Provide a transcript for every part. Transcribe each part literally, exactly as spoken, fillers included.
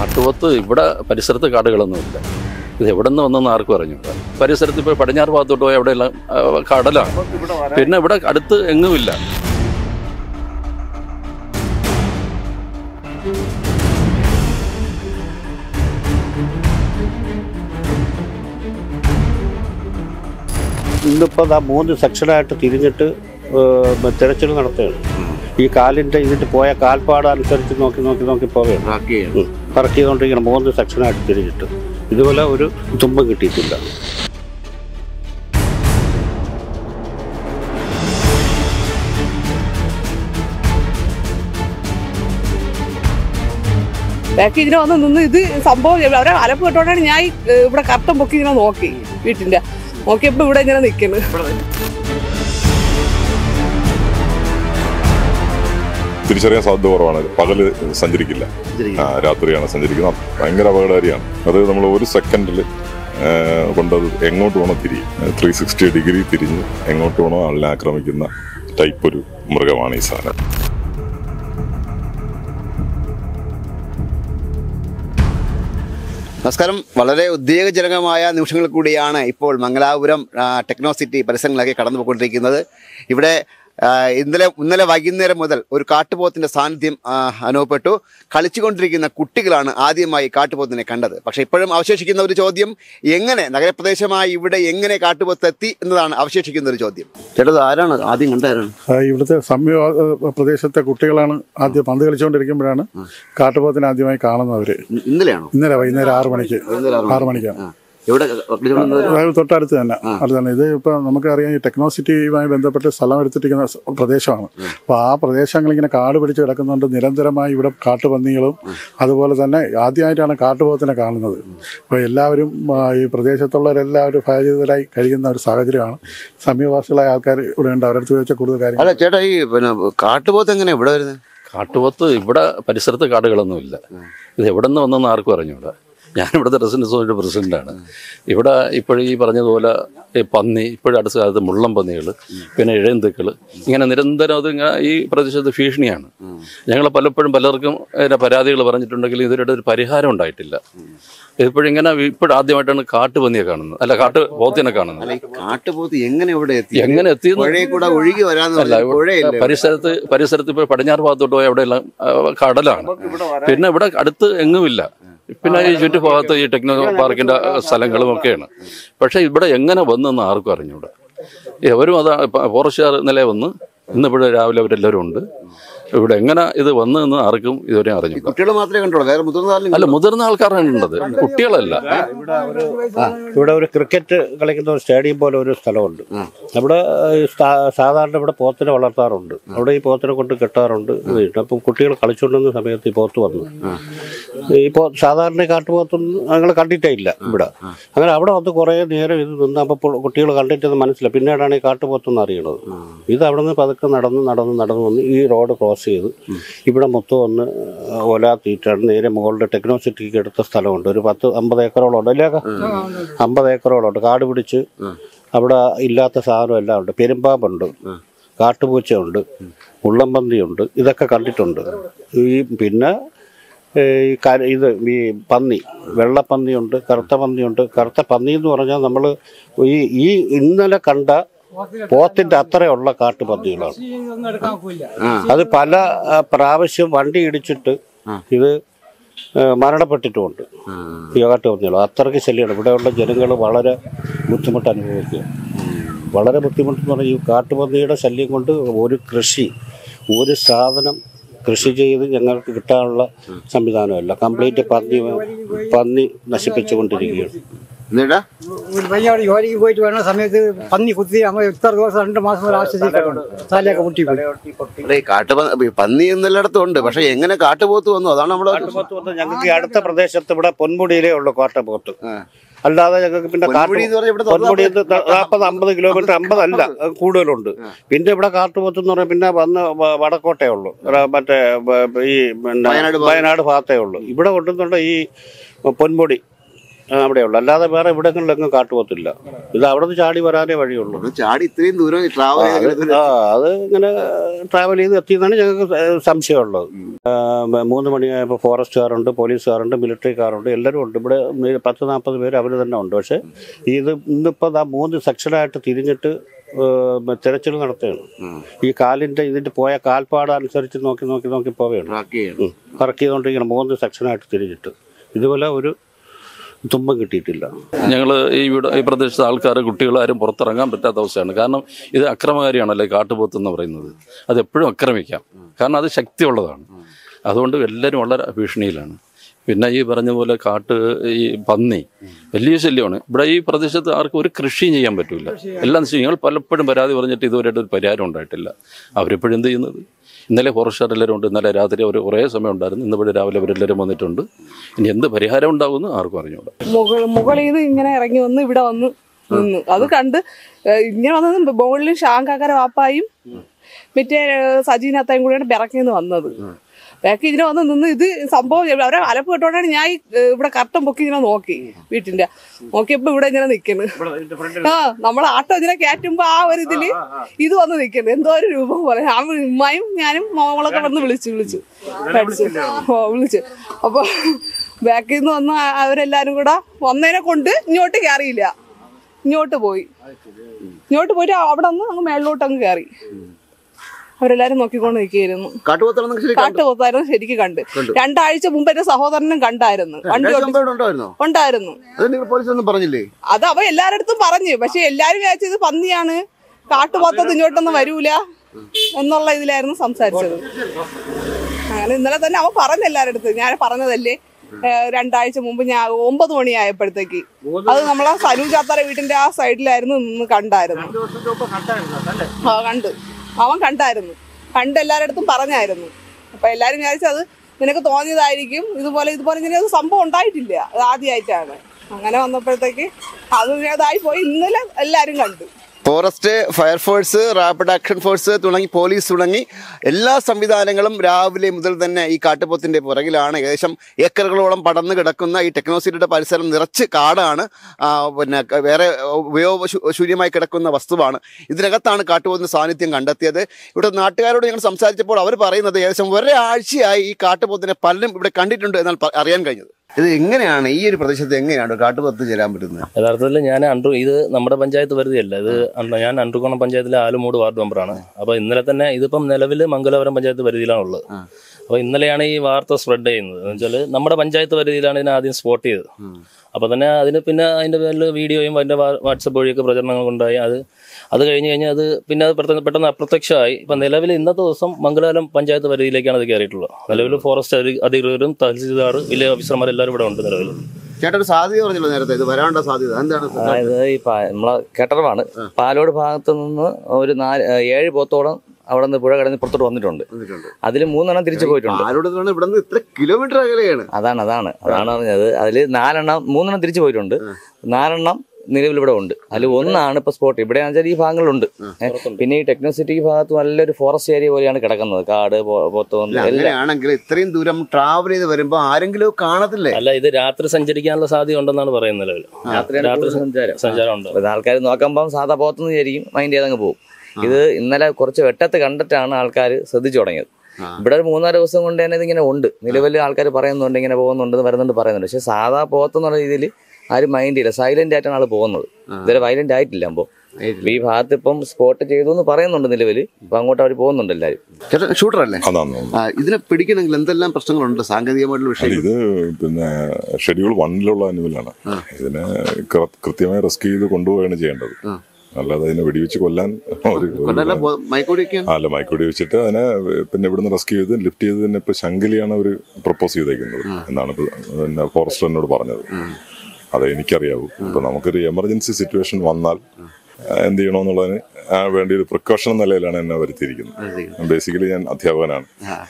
കാട്ടുപോത്ത് ഇവിടെ പരിസരത്ത് കാടുകളൊന്നുമില്ല. ഇത് എവിടെ നിന്ന് വന്നെന്ന് ആർക്കും അറിഞ്ഞൂടാ. പരിസരത്ത് ഇപ്പോൾ പടിഞ്ഞാറ് ഭാഗത്തോട്ട് പോയി അവിടെയെല്ലാം കടലാണ്. പിന്നെ ഇവിടെ അടുത്ത് എങ്ങുമില്ല. ഇന്നിപ്പോൾ ആ മൂന്ന് സെക്ഷനായിട്ട് തിരിഞ്ഞിട്ട് തിരച്ചിൽ നടത്തുകയാണ്. ഈ കാലിൻ്റെ ഇതിട്ട് പോയ കാൽപ്പാട് അനുസരിച്ച് നോക്കി നോക്കി നോക്കി പോവുകയാണ്. കറക്റ്റ് ചെയ്തുകൊണ്ടിരിക്കണം. മൂന്ന് സെക്ഷനായിട്ട് തിരിഞ്ഞിട്ട് ഇതുപോലെ ഒരു തുമ്പം കിട്ടിയിട്ടില്ല. ബാക്കി ഇതിനെ വന്ന് നിന്ന് ഇത് സംഭവം അവരെ അലപ്പ് കേട്ടോണ്ടാണ് ഞാൻ ഇവിടെ കർട്ടൻ പൊക്കി ഇങ്ങനെ നോക്കി വീട്ടിൻ്റെ നോക്കിയപ്പോൾ ഇവിടെ ഇങ്ങനെ നിൽക്കുന്നത്. തിരിച്ചറിയാൻ സാധ്യത കുറവാണ്. പകല് സഞ്ചരിക്കില്ല, രാത്രിയാണ് സഞ്ചരിക്കുന്നത്. ഭയങ്കര അപകടകാരിയാണ്. അത് നമ്മൾ ഒരു സെക്കൻഡിൽ കൊണ്ടത് എങ്ങോട്ട് വേണോ തിരിയും. ത്രീ സിക്സ്റ്റി ഡിഗ്രി തിരിഞ്ഞ് എങ്ങോട്ട് വേണോ ആളിനെ ആക്രമിക്കുന്ന ടൈപ്പ് ഒരു മൃഗമാണ് ഈ സാധനം. നമസ്കാരം. വളരെ ഉദ്വേഗജനകമായ നിമിഷങ്ങൾ കൂടിയാണ് ഇപ്പോൾ മംഗലാപുരം ടെക്നോ സിറ്റി പരിസരങ്ങളിലേക്ക് കടന്നു പോയിക്കൊണ്ടിരിക്കുന്നത്. ഇവിടെ ഇന്നലെ ഇന്നലെ വൈകുന്നേരം മുതൽ ഒരു കാട്ടുപോത്തിൻ്റെ സാന്നിധ്യം അനുഭവപ്പെട്ടു. കളിച്ചുകൊണ്ടിരിക്കുന്ന കുട്ടികളാണ് ആദ്യമായി കാട്ടുപോത്തിനെ കണ്ടത്. പക്ഷേ ഇപ്പോഴും അവശേഷിക്കുന്ന ഒരു ചോദ്യം, എങ്ങനെ നഗരപ്രദേശമായി ഇവിടെ എങ്ങനെ കാട്ടുപോത്ത് എത്തി എന്നതാണ് അവശേഷിക്കുന്ന ഒരു ചോദ്യം. ചേട്ടത് ആരാണ് ആദ്യം കണ്ടാരാണ്? ഇവിടുത്തെ സമീപ പ്രദേശത്തെ കുട്ടികളാണ് ആദ്യം പന്ത് കളിച്ചുകൊണ്ടിരിക്കുമ്പോഴാണ് കാട്ടുപോത്തിനെ ആദ്യമായി കാണുന്നത്. അവര് ഇന്നലെയാണോ? ഇന്നലെ വൈകുന്നേരം ആറു മണിക്ക് ആറു മണിക്കാണ് തൊട്ടടുത്ത് തന്നെ അടുത്ത് തന്നെ. ഇത് ഇപ്പൊ നമുക്കറിയാം, ഈ ടെക്നോ സിറ്റിയുമായി ബന്ധപ്പെട്ട് സ്ഥലം എടുത്തിരിക്കുന്ന പ്രദേശമാണ്. അപ്പോൾ ആ പ്രദേശങ്ങളിങ്ങനെ കാട് പിടിച്ച് കിടക്കുന്നുണ്ട്. നിരന്തരമായി ഇവിടെ കാട്ടുപന്നികളും അതുപോലെ തന്നെ ആദ്യമായിട്ടാണ് കാട്ടുപോത്തിനെ കാണുന്നത്. അപ്പോൾ എല്ലാവരും ഈ പ്രദേശത്തുള്ളവരെല്ലാവരും ഭയചിതരായി കഴിയുന്ന ഒരു സാഹചര്യമാണ്. സമീപവാസികളായ ആൾക്കാർ ഇവിടെ ഉണ്ട്. അവരുടെ അടുത്ത് ചോദിച്ചാൽ കൂടുതൽ കാര്യങ്ങൾ. അല്ല ചേട്ടാ, ഈ പിന്നെ കാട്ടുപോത്ത് എങ്ങനെയാണ് ഇവിടെ വരുന്നത്? കാട്ടുപോത്ത് ഇവിടെ പരിസരത്ത് കാടുകളൊന്നുമില്ല. ഇത് എവിടെ നിന്ന് വന്നെന്ന് ആർക്കും അറിഞ്ഞൂടാ. ഞാനിവിടുത്തെ റെസിഡൻസ് സൊസൈറ്റി പ്രസിഡൻ്റാണ്. ഇവിടെ ഇപ്പോഴും ഈ പറഞ്ഞതുപോലെ ഈ പന്നി, ഇപ്പോഴും അടുത്ത കാലത്ത് മുള്ളം പന്നികൾ, പിന്നെ ഇഴയന്തുക്കൾ, ഇങ്ങനെ നിരന്തരം അത് ഈ പ്രദേശത്ത് ഭീഷണിയാണ്. ഞങ്ങൾ പലപ്പോഴും പലർക്കും അതിൻ്റെ പരാതികൾ പറഞ്ഞിട്ടുണ്ടെങ്കിലും ഇതുവരെ ഒരു പരിഹാരം ഉണ്ടായിട്ടില്ല. ഇപ്പോഴിങ്ങനെ ഇപ്പോഴാദ്യമായിട്ടാണ് കാട്ടുപന്നിയെ കാണുന്നത്, അല്ല കാട്ട് പോത്തിനെ കാണുന്നത്. കാട്ടുപോത്ത് എങ്ങനെ ഇവിടെ എത്തി? എങ്ങനെ എത്തി? ഒഴുകി വരാനല്ല, പരിസരത്ത് പരിസരത്ത് ഇപ്പോൾ പടിഞ്ഞാറ് ഭാഗത്തോട്ട് പോയി അവിടെയെല്ലാം കടലാണ്. പിന്നെ ഇവിടെ അടുത്ത് എങ്ങുമില്ല. പിന്നെ ഈ ചുറ്റുഭാഗത്ത് ഈ ടെക്നോ പാർക്കിൻ്റെ സ്ഥലങ്ങളും ഒക്കെയാണ്. പക്ഷേ ഇവിടെ എങ്ങനെ വന്നെന്ന് ആർക്കും അറിഞ്ഞൂടാ. അവരും അതാ ഫോറസ്റ്റുകാർ ഇന്നലെ വന്ന് ഇന്നിവിടെ രാവിലെ അവരെല്ലാവരും ഉണ്ട്. ഇവിടെ എങ്ങനെ ഇത് വന്നതെന്ന് ആർക്കും ഇതുവരെ അറിഞ്ഞു. കുട്ടികൾ മാത്രമേ കണ്ടുള്ളൂ, വേറെ മുതിർന്ന അല്ല മുതിർന്ന ആൾക്കാരാണ് ഉള്ളത്, കുട്ടികളല്ല. ഇവിടെ ഒരു ക്രിക്കറ്റ് കളിക്കുന്ന ഒരു സ്റ്റേഡിയം പോലെ ഒരു സ്ഥലമുണ്ട്. അവിടെ സാധാരണ ഇവിടെ പോത്തിനെ വളർത്താറുണ്ട്. അവിടെ ഈ പോത്തിനെ കൊണ്ട് കെട്ടാറുണ്ട്. അപ്പം കുട്ടികൾ കളിച്ചുകൊണ്ടിരുന്ന സമയത്ത് ഈ പോത്ത് വന്നു. ഈ പോ സാധാരണ കാട്ടുപോത്തൊന്നും ഞങ്ങൾ കണ്ടിട്ടേ ഇല്ല ഇവിടെ. അങ്ങനെ അവിടെ വന്ന് കുറേ നേരം ഇത് നിന്ന് അപ്പോൾ കുട്ടികൾ കണ്ടിട്ടത് മനസ്സിലായി. പിന്നീടാണ് ഈ കാട്ടുപോത്തെന്ന് അറിയണത്. ഇത് അവിടെ നിന്ന് പതുക്കെ നടന്ന് നടന്ന് നടന്ന് വന്ന് ഈ റോഡ് ക്രോസ് ചെയ്ത് ഇവിടെ മൊത്തം ഒന്ന് ഒലാത്തിയിട്ടാണ് നേരെ മുകളിൽ ടെക്നോ സിറ്റിക്ക് എടുത്ത സ്ഥലമുണ്ട്. ഒരു പത്ത് അമ്പത് ഏക്കറോളം ഉണ്ട് അല്ലേ? അമ്പത് ഏക്കറോളം ഉണ്ട്. കാട് പിടിച്ച് അവിടെ ഇല്ലാത്ത സാധനം എല്ലാം ഉണ്ട്. പെരുമ്പാമ്പുണ്ട്, കാട്ടുപൂച്ചയുണ്ട്, മുള്ളംപന്നിയുണ്ട്. ഇതൊക്കെ കണ്ടിട്ടുണ്ട്. ഈ പിന്നെ ഈ കര ഇത് ഈ പന്നി, വെള്ളപ്പന്നിയുണ്ട്, കറുത്ത പന്നിയുണ്ട്. കറുത്ത പന്നി എന്ന് പറഞ്ഞാൽ നമ്മൾ ഈ ഈ ഇന്നലെ കണ്ട പോത്തിന്റെ അത്രയുള്ള കാട്ടുപന്നികളാണ്. അത് പല പ്രാവശ്യം വണ്ടി ഇടിച്ചിട്ട് ഇത് മരണപ്പെട്ടിട്ടുമുണ്ട്. ഈ കാട്ടുപന്നികൾ അത്രയ്ക്ക് ശല്യമാണ്. ഇവിടെയുള്ള ജനങ്ങൾ വളരെ ബുദ്ധിമുട്ട് അനുഭവിക്കുക. വളരെ ബുദ്ധിമുട്ടെന്ന് പറഞ്ഞാൽ ഈ കാട്ടുപന്നിയുടെ ശല്യം കൊണ്ട് ഒരു കൃഷി, ഒരു സാധനം കൃഷി ചെയ്ത് ഞങ്ങൾക്ക് കിട്ടാനുള്ള സംവിധാനമല്ല. കംപ്ലീറ്റ് പന്നി പന്നി നശിപ്പിച്ചുകൊണ്ടിരിക്കുകയാണ്. ജോലിക്ക് പോയിട്ട് വരുന്ന സമയത്ത് പന്നി കുത്തി നമ്മൾ ഇത്ര ദിവസം രണ്ട് മാസം വരെ ആശുപത്രിയൊക്കെ മുട്ടിപ്പോയി. കാട്ടുപന്നി പന്നി എന്നെല്ലായിടത്തും ഉണ്ട്. പക്ഷെ എങ്ങനെ കാട്ടുപോത്ത് വന്നു? അതാണ് നമ്മൾ കാട്ടുപോത്ത് വന്ന് ഞങ്ങൾക്ക് അടുത്ത പ്രദേശത്ത് ഇവിടെ പൊന്മുടിയിലേ ഉള്ളൂ കാട്ടുപോത്ത്. അല്ലാതെ ഞങ്ങൾക്ക് പിന്നെ പൊന്മുടി നാൽപ്പത് അമ്പത് കിലോമീറ്റർ, അമ്പതല്ല കൂടുതലുണ്ട്. പിന്നെ ഇവിടെ കാട്ടുപോത്ത് എന്ന് പറഞ്ഞാൽ പിന്നെ വന്ന് വടക്കോട്ടേ ഉള്ളൂ, മറ്റേ ഈ പിന്നെ വയനാട് ഭാഗത്തേ ഉള്ളൂ. ഇവിടെ കൊണ്ടുവന്നുണ്ട് ഈ പൊന്മുടി അവിടെയുള്ളൂ, അല്ലാതെ വേറെ ഇവിടങ്ങളിലൊന്നും കാട്ടുപോത്തില്ല. ഇത് അവിടെ നിന്ന് ചാടി വരാനേ വഴിയുള്ളൂ. ചാടി ഇത്രയും ദൂരം ട്രാവൽ ആ അത് ഇങ്ങനെ ട്രാവൽ ചെയ്ത് എത്തിയെന്നാണ് ഞങ്ങൾക്ക് സംശയമുള്ളത്. മൂന്ന് മണിയായപ്പോൾ ഫോറസ്റ്റുകാരുണ്ട്, പോലീസുകാരുണ്ട്, മിലിറ്ററിക്കാരുണ്ട്, എല്ലാവരും ഉണ്ട്. ഇവിടെ പത്ത് നാൽപ്പത് പേര് അവർ തന്നെ ഉണ്ട്. പക്ഷേ ഇത് ഇന്നിപ്പോൾ ആ മൂന്ന് സെക്ഷനായിട്ട് തിരിഞ്ഞിട്ട് തിരച്ചിൽ നടത്തുകയാണ്. ഈ കാലിൻ്റെ ഇതിൻ്റെ പോയ കാൽപ്പാട് അനുസരിച്ച് നോക്കി നോക്കി നോക്കി പോവുകയാണ്. കറക്റ്റ് ചെയ്തുകൊണ്ടിരിക്കണം മൂന്ന് സെക്ഷനായിട്ട് തിരിഞ്ഞിട്ട്. ഇതുപോലെ ഒരു തുമ്പം കിട്ടിയിട്ടില്ല. ഞങ്ങൾ ഈ ഇവിടെ ഈ പ്രദേശത്തെ ആൾക്കാർ കുട്ടികളാരും പുറത്തിറങ്ങാൻ പറ്റാത്ത അവസ്ഥയാണ്. കാരണം ഇത് അക്രമകാരിയാണല്ലേ കാട്ടുപോത്ത് എന്ന് പറയുന്നത്. അത് എപ്പോഴും ആക്രമിക്കാം, കാരണം അത് ശക്തിയുള്ളതാണ്. അതുകൊണ്ട് എല്ലാവരും വളരെ ഭീഷണിയിലാണ്. പിന്നെ ഈ പറഞ്ഞ പോലെ കാട്ട് ഈ പന്നി വലിയ ശല്യമാണ്. ഇവിടെ ഈ പ്രദേശത്ത് ആർക്കും ഒരു കൃഷിയും ചെയ്യാൻ പറ്റില്ല. എല്ലാം ഞങ്ങൾ പലപ്പോഴും പരാതി പറഞ്ഞിട്ട് ഇതുവരെയായിട്ട് ഒരു പരിഹാരം ഉണ്ടായിട്ടില്ല. അവരെപ്പോഴും എന്ത് ചെയ്യുന്നത്, ഇന്നലെ ഫോറസ്റ്റുകാർ എല്ലാവരും ഉണ്ട്, ഇന്നലെ രാത്രി അവർ കുറേ സമയം ഉണ്ടായിരുന്നു, ഇന്നിവിടെ രാവിലെ അവരെല്ലാവരും വന്നിട്ടുണ്ട്. ഇനി എന്ത് പരിഹാരം ഉണ്ടാകുമെന്ന് ആർക്കും അറിഞ്ഞൂടാ. മുകളിൽ നിന്ന് ഇങ്ങനെ ഇറങ്ങി വന്ന് ഇവിടെ വന്ന് നിന്ന് അത് കണ്ട് ഇങ്ങനെ വന്നത് മുകളിൽ ഷാങ്കാക്കര വാപ്പായും മറ്റേ സജീനത്തായും കൂടെയാണ് ബിറക്കിന്ന് വന്നത്. ബാക്കി ഇതിനെ വന്ന് നിന്ന് ഇത് സംഭവം അവരെ അലപ്പ് കേട്ടോണ്ടാണ് ഞാൻ ഇവിടെ കർട്ടൻ പൊക്കി ഇങ്ങനെ നോക്കി വീട്ടിന്റെ നോക്കിയപ്പോ ഇവിടെ ഇങ്ങനെ നിക്കുന്നു. ആ നമ്മളെ ആട്ടോ ഇങ്ങനെ കയറ്റുമ്പോ ആ ഒരു ഇതില് ഇത് വന്ന് നിക്കുന്നു, എന്തോ ഒരു രൂപം പോലെ. ആ ഉമ്മയും ഞാനും മോളൊക്കെ വന്ന് വിളിച്ചു വിളിച്ചു പഠിച്ചു ഓ വിളിച്ചു. അപ്പൊ ബാക്കിൽ നിന്ന് വന്ന് അവരെല്ലാരും കൂടെ വന്നതിനെ കൊണ്ട് ഇങ്ങോട്ട് കയറിയില്ല, ഇങ്ങോട്ട് പോയി. ഇങ്ങോട്ട് പോയിട്ട് അവിടെ നിന്ന് അങ്ങ് മേളിലോട്ട് അങ്ങ് കയറി. അവരെല്ലാരും നോക്കിക്കൊണ്ട് നിൽക്കുകയായിരുന്നു. കാട്ടുപോത്തായിരുന്നു ശരിക്കും കണ്ട്. രണ്ടാഴ്ച മുമ്പ് എന്റെ സഹോദരനും കണ്ടായിരുന്നു, വണ്ടി ഉണ്ടായിരുന്നു. അത് അവ എല്ലാരുടെ അടുത്തും പറഞ്ഞു. പക്ഷെ എല്ലാരും വിചാരിച്ചത് പന്നിയാണ്, കാട്ടുപോത്തത് ഇങ്ങോട്ടൊന്നും വരൂല എന്നുള്ള ഇതിലായിരുന്നു സംസാരിച്ചത്. അങ്ങനെ ഇന്നലെ തന്നെ അവൻ പറഞ്ഞു എല്ലാരുടെ അടുത്ത്, ഞാൻ പറഞ്ഞതല്ലേ രണ്ടാഴ്ച മുമ്പ് ഞാൻ ഒമ്പത് മണിയായപ്പോഴത്തേക്ക് അത് നമ്മളെ സനൂജാത്താര വീട്ടിന്റെ ആ സൈഡിലായിരുന്നു നിന്ന് കണ്ടായിരുന്നു. ആ കണ്ട് അവൻ കണ്ടായിരുന്നു, കണ്ട് എല്ലാവരുടെ അടുത്തും പറഞ്ഞായിരുന്നു. അപ്പൊ എല്ലാരും വിചാരിച്ചത് നിനക്ക് തോന്നിയതായിരിക്കും, ഇതുപോലെ ഇതുപോലെ ഇങ്ങനെ ഒരു സംഭവം ഉണ്ടായിട്ടില്ല, അത് ആദ്യമായിട്ടാണ്. അങ്ങനെ വന്നപ്പോഴത്തേക്ക് അത് ഇതായി പോയി. ഇന്നലെ എല്ലാരും കണ്ടു. Forest, fire force, rapid action force തുടങ്ങി പോലീസ് തുടങ്ങി എല്ലാ സംവിധാനങ്ങളും രാവിലെ മുതൽ തന്നെ ഈ കാട്ടുപോത്തിൻ്റെ പുറകിലാണ്. ഏകദേശം ഏക്കറുകളോളം പടർന്നു കിടക്കുന്ന ഈ ടെക്നോസിറ്റിയുടെ പരിസരം നിറച്ച് കാടാണ്. പിന്നെ വേറെ ഉപയോഗശൂന്യമായി കിടക്കുന്ന വസ്തുവാണ്. ഇതിനകത്താണ് കാട്ടുപോത്തിൻ്റെ സാന്നിധ്യം കണ്ടെത്തിയത്. ഇവിടെ നാട്ടുകാരോട് ഞങ്ങൾ സംസാരിച്ചപ്പോൾ അവർ പറയുന്നത് ഏകദേശം ഒരാഴ്ചയായി ഈ കാട്ടുപോത്തിനെ പലരും ഇവിടെ കണ്ടിട്ടുണ്ട് എന്നാണ് അറിയാൻ കഴിഞ്ഞത്. ഇത് എങ്ങനെയാണ് ഈ ഒരു പ്രദേശത്ത് എങ്ങനെയാണ് കാട്ടുപോത്ത് ചേരാൻ പറ്റുന്നത്? യഥാർത്ഥത്തിൽ ഞാൻ അണ്ടു ഇത് നമ്മുടെ പഞ്ചായത്ത് പരിധിയല്ല, ഇത് ഞാൻ അണ്ടൂർക്കോണം പഞ്ചായത്തിലെ ആലുമൂട് വാർഡ് മെമ്പറാണ്. അപ്പോൾ ഇന്നലെ തന്നെ ഇതിപ്പം നിലവിൽ മംഗലാപുരം പഞ്ചായത്ത് പരിധിയിലാണുള്ളത്. അപ്പോൾ ഇന്നലെയാണ് ഈ വാർത്ത സ്പ്രെഡ് ചെയ്യുന്നത്. എന്ന് വെച്ചാൽ നമ്മുടെ പഞ്ചായത്ത് പരിധിയിലാണ് ഇതിനെ ആദ്യം സ്പോട്ട് ചെയ്തത്. അപ്പോൾ തന്നെ അതിന് പിന്നെ അതിൻ്റെ പേരിൽ വീഡിയോയും അതിൻ്റെ വാട്സപ്പ് വഴിയൊക്കെ പ്രചരണങ്ങൾ ഉണ്ടായി. അത് അത് കഴിഞ്ഞ് കഴിഞ്ഞാൽ അത് പിന്നെ അത് പെട്ടെന്ന് അപ്രത്യക്ഷമായി. ഇപ്പം നിലവിൽ ഇന്നത്തെ ദിവസം മംഗലാപുരം പഞ്ചായത്ത് പരിധിയിലേക്കാണ് അത് കയറിയിട്ടുള്ളത്. നിലവിൽ ഫോറസ്റ്റ് അധികൃതരും തഹസിൽദാർ വില്ലേജ് ഓഫീസർമാരെല്ലാവരും ഇവിടെ ഉണ്ട് നിലവിൽ. ചേട്ടാ ഒരു സാധ്യത പറഞ്ഞല്ലോ നേരത്തെ, ഇത് വരാനുള്ള സാധ്യത എന്താണ്? അതായത് ഈ നമ്മളെ കെട്ടറവാണ്, പാലോട് ഭാഗത്ത് നിന്ന് ഒരു നാല് ഏഴ് പോത്തോളം അവിടെ നിന്ന് പുഴ കടന്ന് പുറത്തോട്ട് വന്നിട്ടുണ്ട്. അതിൽ മൂന്നെണ്ണം തിരിച്ചു പോയിട്ടുണ്ട്. ഇത്ര കിലോമീറ്റർ അകലെയാണ്. അതാണ് അതാണ് അതാണ് പറഞ്ഞത്. അതിൽ നാലെണ്ണം മൂന്നെണ്ണം തിരിച്ചു പോയിട്ടുണ്ട്, നാലെണ്ണം നിലവിൽ ഇവിടെ ഉണ്ട്. അതിൽ ഒന്നാണ് ഇപ്പൊ സ്പോട്ട്. ഇവിടെ വെച്ചാൽ ഈ ഭാഗങ്ങളുണ്ട്. പിന്നെ ഈ ടെക്നോസിറ്റി ഭാഗത്ത് നല്ലൊരു ഫോറസ്റ്റ് ഏരിയ പോലെയാണ് കിടക്കുന്നത്, കാട് പോത്തുകയാണെങ്കിൽ ഇത്രയും ദൂരം ട്രാവൽ ചെയ്ത് വരുമ്പോ ആരെങ്കിലും കാണത്തില്ലേ? അല്ല, ഇത് രാത്രി സഞ്ചരിക്കാനുള്ള സാധ്യത ഉണ്ടെന്നാണ് പറയുന്നത്. നിലവിൽ രാത്രി സഞ്ചാരം സഞ്ചാരം ഉണ്ട്. ആൾക്കാർ നോക്കുമ്പോൾ സാധാ പോത്തെന്ന് വിചാരിക്കും, മൈൻഡ് ചെയ്തങ്ങ് പോകും. ഇത് ഇന്നലെ കുറച്ച് വെട്ടത്ത് കണ്ടിട്ടാണ് ആൾക്കാർ ശ്രദ്ധിച്ചു തുടങ്ങിയത്. ഇവിടെ ഒരു മൂന്നാല് ദിവസം കൊണ്ട് തന്നെ ഇതിങ്ങനെ ഉണ്ട്. നിലവിൽ ആൾക്കാർ പറയുന്നുണ്ട്, ഇങ്ങനെ പോകുന്നുണ്ട്, വരുന്നുണ്ട്, പറയുന്നുണ്ട്. പക്ഷെ സാധാ പോത്തെന്നുള്ള രീതിയിൽ ആരും മൈൻഡ് ചെയ്യില്ല. സൈലന്റ് ആയിട്ടാണ് ആൾ പോകുന്നത്. ഇതുവരെ വയലന്റ് ആയിട്ടില്ല. അപ്പോ ഈ ഭാഗത്ത് ഇപ്പം സ്പോട്ട് ചെയ്തു എന്ന് പറയുന്നുണ്ട് നിലവിൽ. അപ്പൊ അങ്ങോട്ട് അവർ പോകുന്നുണ്ട് എല്ലാവരും. ഷൂട്ടർ അല്ലേ? ഇതിനെ പിടിക്കണമെങ്കിൽ എന്തെല്ലാം പ്രശ്നങ്ങളുണ്ട് സാങ്കേതികമായിട്ടുള്ള വിഷയം? ഇത് പിന്നെ ഷെഡ്യൂൾ വണ്ണിലുള്ള അനുവലാണ്. ഇതിനെ കൃത്യമായി റെസ്ക്യൂ ചെയ്ത് കൊണ്ടുപോവുകയാണ് ചെയ്യേണ്ടത്. അല്ലാതെ അതിനെ വെടിവെച്ച് കൊല്ലാൻ ഒരു അല്ല, മയക്കുവെടി വെച്ചിട്ട് അതിനെ പിന്നെ ഇവിടുന്ന് റെസ്ക്യൂ ചെയ്ത് ലിഫ്റ്റ് ചെയ്ത് തന്നെ ഇപ്പൊ ശങ്കലിയാണ് അവർ പ്രപ്പോസ് ചെയ്തേക്കുന്നത് എന്നാണ് പിന്നെ ഫോറസ്റ്റർ എന്നോട് പറഞ്ഞത്. അതെ എനിക്കറിയാവൂ. ഇപ്പൊ നമുക്കൊരു എമർജൻസി സിറ്റുവേഷൻ വന്നാൽ എന്ത് ചെയ്യണമെന്നുള്ളതിന് വേണ്ടി ഒരു പ്രിക്കോഷൻ എന്ന നിലയിലാണ് എന്നെ വരുത്തിയിരിക്കുന്നത്. ബേസിക്കലി ഞാൻ അധ്യാപകനാണ്.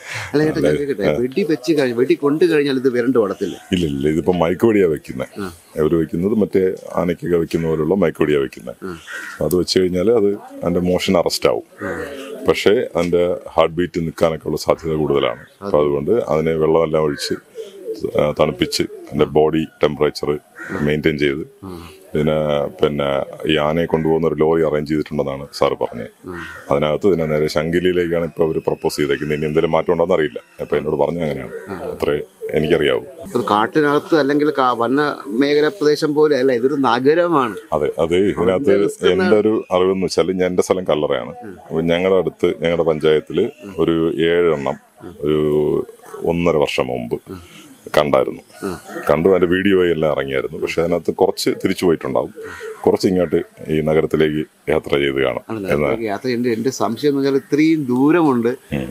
ഇല്ല ഇല്ല ഇതിപ്പോ മയക്കുവെടിയാ വെക്കുന്നത്. അവര് വെക്കുന്നത് മറ്റേ ആനയ്ക്കൊക്കെ വെക്കുന്ന പോലുള്ള മയക്കുവെടിയാ വെക്കുന്നത്. അത് വെച്ച് കഴിഞ്ഞാൽ അത് അതിന്റെ മോഷൻ അറസ്റ്റ് ആവും. പക്ഷേ അതിന്റെ ഹാർട്ട് ബീറ്റ് നിൽക്കാനൊക്കെ ഉള്ള സാധ്യത കൂടുതലാണ്. അപ്പൊ അതുകൊണ്ട് അതിനെ വെള്ളമെല്ലാം ഒഴിച്ച് തണുപ്പിച്ച് അതിൻ്റെ ബോഡി ടെമ്പറേച്ചർ മെയിൻറ്റെയിൻ ചെയ്ത് ഇതിന് പിന്നെ ഈ ആനയെ കൊണ്ടുപോകുന്ന ഒരു ലോറി അറേഞ്ച് ചെയ്തിട്ടുണ്ടെന്നാണ് സാറ് പറഞ്ഞത്. അതിനകത്ത് ഇതിനെ നേരെ ശങ്കിലിയിലേക്കാണ് ഇപ്പോൾ അവർ പ്രപ്പോസ് ചെയ്തേക്കുന്നത്. ഇനി എന്തെങ്കിലും മാറ്റം ഉണ്ടോന്ന് അറിയില്ല. അപ്പോൾ എന്നോട് പറഞ്ഞ അങ്ങനെയാണ്, അത്രേ എനിക്കറിയാവൂ. കാട്ടിനകത്ത് അല്ലെങ്കിൽ വന മേഖല പ്രദേശം പോലെ അല്ല, ഇതൊരു നഗരമാണ്. അതെ അതെ ഇതിനകത്ത് എൻ്റെ ഒരു അറിവെന്ന് വെച്ചാൽ ഞാൻ എൻ്റെ സ്ഥലം കല്ലറയാണ്. അപ്പോൾ ഞങ്ങളുടെ അടുത്ത് ഞങ്ങളുടെ പഞ്ചായത്തിൽ ഒരു ഏഴെണ്ണം ഒരു ഒന്നര വർഷം മുമ്പ് കണ്ടായിരുന്നു. കണ്ടു, അതിൻ്റെ വീഡിയോ എല്ലാം ഇറങ്ങിയായിരുന്നു. പക്ഷെ അതിനകത്ത് കുറച്ച് തിരിച്ചു പോയിട്ടുണ്ടാവും, കുറച്ച് ഇങ്ങോട്ട് ഈ നഗരത്തിലേക്ക് യാത്ര ചെയ്ത് കാണാം. യാത്ര എന്റെ സംശയം എന്ന് വെച്ചാൽ ഇത്രയും ദൂരമുണ്ട്,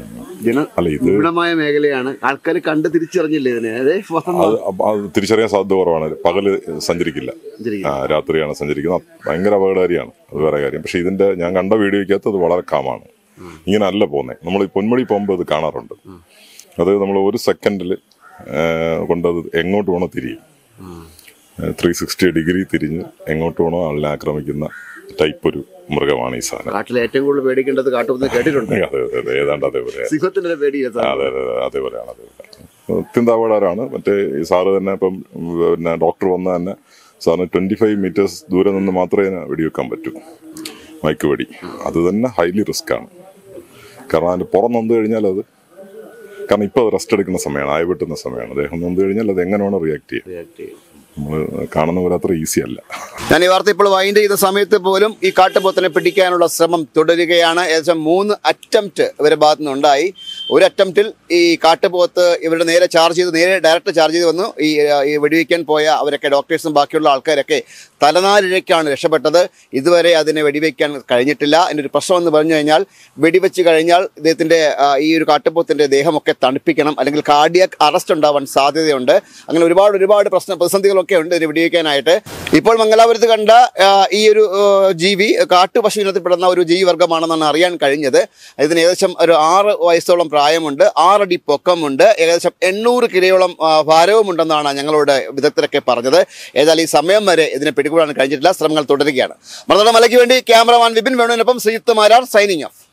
ജനമായ മേഖലയാണ്, ആൾക്കാർ കണ്ട് തിരിച്ചറിഞ്ഞില്ലേ ഇതിനെ? അത് തിരിച്ചറിയാൻ സാധ്യത കുറവാണ്. പകല് സഞ്ചരിക്കില്ല, രാത്രിയാണ് സഞ്ചരിക്കുന്നത്. ഭയങ്കര അപകടകാരിയാണ്, അത് വേറെ കാര്യം. പക്ഷെ ഇതിന്റെ ഞാൻ കണ്ട വീഡിയോയ്ക്കകത്ത് അത് വളരെ കാമാണ്. ഇങ്ങനെ അല്ല പോകുന്നത്. നമ്മൾ ഈ പൊന്മുടി പോകുമ്പോൾ അത് കാണാറുണ്ട്. അത് നമ്മൾ ഒരു സെക്കൻഡിൽ കൊണ്ടത് എങ്ങോട്ട് വേണോ തിരിയും. ത്രീ സിക്സ്റ്റി ഡിഗ്രി തിരിഞ്ഞ് എങ്ങോട്ട് വേണോ ആളിനെ ആക്രമിക്കുന്ന ടൈപ്പ് ഒരു മൃഗമാണ് ഈ സാധനം. കാട്ടിൽ ഏറ്റവും കൂടുതൽ പേടിക്കേണ്ടത് കാട്ടുപോത്ത് കേട്ടിട്ടുണ്ട്. അതെ അതെ ഏതാണ്ട് അതേപോലെ സിംഹത്തിന്റെ പേടി. അതെ അതെ അതേപോലെയാണ് അതേപോലെ അത്യന്താപകടമാണ്. മറ്റേ ഈ സാറ് തന്നെ ഇപ്പം പിന്നെ ഡോക്ടർ വന്ന തന്നെ സാറിന് ട്വന്റി ഫൈവ് മീറ്റേഴ്സ് ദൂരെ നിന്ന് മാത്രമേ വെടിവെക്കാൻ പറ്റൂ, മയക്ക് വെടി. അത് തന്നെ ഹൈലി റിസ്ക് ആണ്. കാരണം അതിൻ്റെ പുറം നൊന്ത് കഴിഞ്ഞാൽ അത്, കാരണം ഇപ്പോൾ റെസ്റ്റ് എടുക്കുന്ന സമയമാണ്, ആയ വെട്ടുന്ന സമയമാണ്. അദ്ദേഹം നൊന്ത് കഴിഞ്ഞാൽ അത് എങ്ങനെ വേണം റിയാക്ട് ചെയ്യും. നമ്മൾ കാണുന്ന പോലെ അത്ര ഈസി അല്ല. ഞാൻ ഈ വാർത്ത ഇപ്പോൾ വൈൻഡ് ചെയ്ത സമയത്ത് പോലും ഈ കാട്ടുപോത്തിനെ പിടിക്കാനുള്ള ശ്രമം തുടരുകയാണ്. ഏകദേശം മൂന്ന് അറ്റംപ്റ്റ് ഇവരുടെ ഭാഗത്തു നിന്നുണ്ടായി. ഒരു അറ്റംപ്റ്റിൽ ഈ കാട്ടുപോത്ത് ഇവരുടെ നേരെ ചാർജ് ചെയ്ത് നേരെ ഡയറക്റ്റ് ചാർജ് ചെയ്ത് വന്നു. ഈ ഈ വെടിവെക്കാൻ പോയ അവരൊക്കെ ഡോക്ടേഴ്സും ബാക്കിയുള്ള ആൾക്കാരൊക്കെ തലനാരിഴയ്ക്കാണ് രക്ഷപ്പെട്ടത്. ഇതുവരെ അതിനെ വെടിവെക്കാൻ കഴിഞ്ഞിട്ടില്ല. അതിൻ്റെ ഒരു പ്രശ്നം എന്ന് പറഞ്ഞു കഴിഞ്ഞാൽ, വെടിവെച്ച് കഴിഞ്ഞാൽ ഇദ്ദേഹത്തിൻ്റെ ഈ ഒരു കാട്ടുപോത്തിൻ്റെ ദേഹമൊക്കെ തണുപ്പിക്കണം, അല്ലെങ്കിൽ കാർഡിയാക് അറസ്റ്റ് ഉണ്ടാവാൻ സാധ്യതയുണ്ട്. അങ്ങനെ ഒരുപാട് ഒരുപാട് പ്രശ്ന പ്രതിസന്ധികളൊക്കെ ഉണ്ട് ഇതിനെ വെടിവെക്കാനായിട്ട്. ഇപ്പോൾ മംഗലാപുരത്ത് കണ്ട ഈ ഒരു ജീവി കാട്ടുപശു ഇനത്തിൽപ്പെടുന്ന ഒരു ജീവിവർഗമാണെന്നാണ് അറിയാൻ കഴിഞ്ഞത്. ഇതിന് ഏകദേശം ഒരു ആറ് വയസ്സോളം പ്രായമുണ്ട്, ആറടി പൊക്കമുണ്ട്, ഏകദേശം എണ്ണൂറ് കിലോയോളം ഭാരവുമുണ്ടെന്നാണ് ഞങ്ങളോട് വിദഗ്ധരൊക്കെ പറഞ്ഞത്. ഏതായാലും ഈ സമയം വരെ ഇതിനെ പിടികൂടാൻ കഴിഞ്ഞിട്ടില്ല. ശ്രമങ്ങൾ തുടരുകയാണ്. മറുനാടൻ മലയ്ക്ക് വേണ്ടി ക്യാമറമാൻ വിപിൻ വേണുവിനൊപ്പം ശ്രീജിത്ത് മാരാർ, സൈനിങ് ഓഫ്.